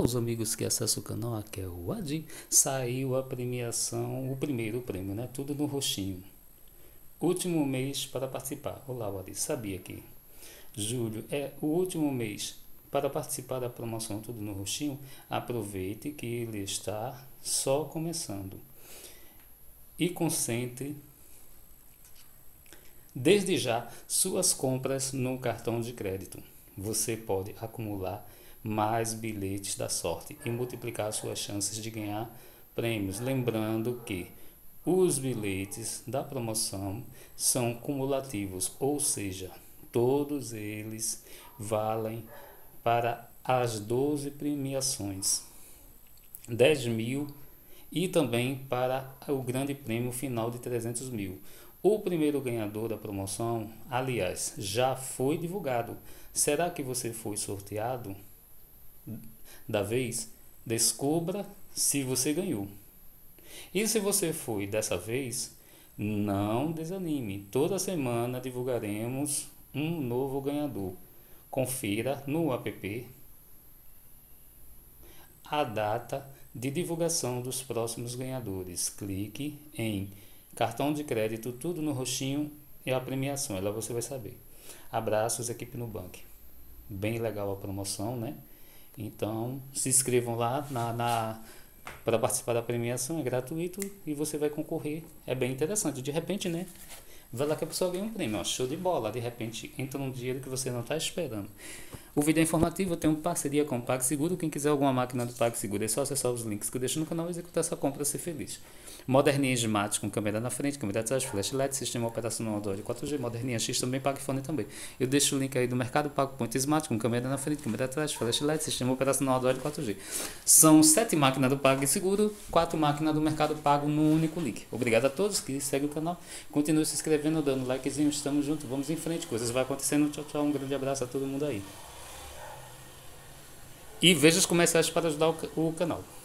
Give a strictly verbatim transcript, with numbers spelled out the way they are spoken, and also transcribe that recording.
Aos amigos que acessam o canal, aqui é o Adi. Saiu a premiação, o primeiro prêmio, né? Tudo no roxinho. Último mês para participar. Olá, Adi. Sabia que julho é o último mês para participar da promoção Tudo no Roxinho? Aproveite que ele está só começando. E concentre desde já suas compras no cartão de crédito. Você pode acumular mais bilhetes da sorte e multiplicar suas chances de ganhar prêmios. Lembrando que os bilhetes da promoção são cumulativos, ou seja, todos eles valem para as doze premiações, dez mil e também para o grande prêmio final de trezentos mil. O primeiro ganhador da promoção, aliás, já foi divulgado. Será que você foi sorteado da vez? Descubra se você ganhou. E se você foi dessa vez, não desanime. Toda semana divulgaremos um novo ganhador. Confira no app a data de divulgação dos próximos ganhadores. Clique em cartão de crédito, tudo no roxinho e a premiação. Lá você vai saber. Abraços, equipe Nubank. Bem legal a promoção, né? Então, se inscrevam lá na, na, para participar da premiação, é gratuito e você vai concorrer. É bem interessante. De repente, né? Vai lá que a pessoa ganha um prêmio, ó, show de bola. De repente, entra um dinheiro que você não está esperando. O vídeo é informativo, eu tenho parceria com o PagSeguro. Quem quiser alguma máquina do PagSeguro, é só acessar os links que eu deixo no canal e executar essa compra e ser feliz. Moderninha Smart com câmera na frente, câmera atrás, flash L E D, sistema operacional Android quatro G, Moderninha X também, PagFone também. Eu deixo o link aí do Mercado Pago Point Smart com câmera na frente, câmera atrás, flash L E D, sistema operacional Android quatro G. São sete máquinas do PagSeguro, quatro máquinas do Mercado Pago no único link. Obrigado a todos que seguem o canal. Continue se inscrevendo, dando likezinho, estamos juntos, vamos em frente, coisas vai acontecendo. Tchau, tchau, um grande abraço a todo mundo aí. E veja os comerciais para ajudar o canal.